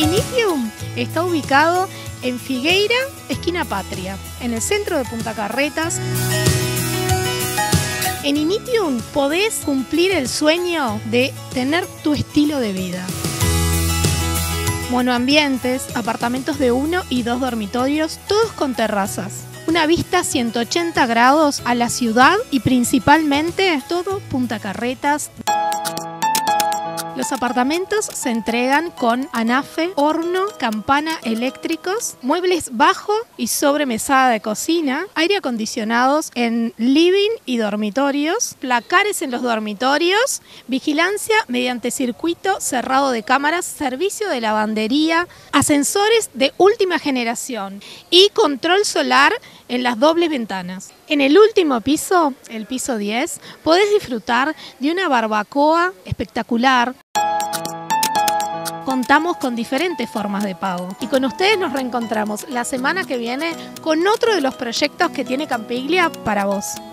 Initium está ubicado en Figueira, esquina Patria, en el centro de Punta Carretas. En Initium podés cumplir el sueño de tener tu estilo de vida. Monoambientes, apartamentos de 1 y 2 dormitorios, todos con terrazas. Una vista 180 grados a la ciudad y principalmente todo Punta Carretas. Los apartamentos se entregan con anafe, horno, campana eléctricos, muebles bajo y sobremesada de cocina, aire acondicionados en living y dormitorios, placares en los dormitorios, vigilancia mediante circuito cerrado de cámaras, servicio de lavandería, ascensores de última generación y control solar en las dobles ventanas. En el último piso, el piso 10, podés disfrutar de una barbacoa espectacular. Contamos con diferentes formas de pago y con ustedes nos reencontramos la semana que viene con otro de los proyectos que tiene Campiglia para vos.